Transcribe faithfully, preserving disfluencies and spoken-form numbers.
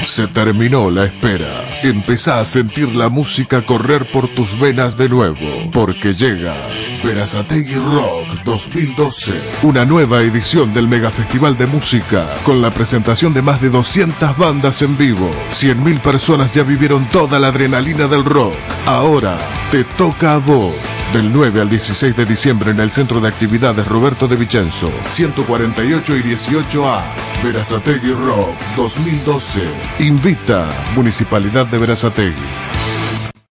Se terminó la espera. Empezá a sentir la música correr por tus venas de nuevo, porque llega Berazategui Rock dos mil doce, una nueva edición del Megafestival de Música, con la presentación de más de doscientas bandas en vivo. cien mil personas ya vivieron toda la adrenalina del rock. Ahora te toca a vos. Del nueve al dieciséis de diciembre en el Centro de Actividades Roberto de Vicenzo, ciento cuarenta y ocho y dieciocho A. Berazategui Rock dos mil doce. Invita Municipalidad de Berazategui.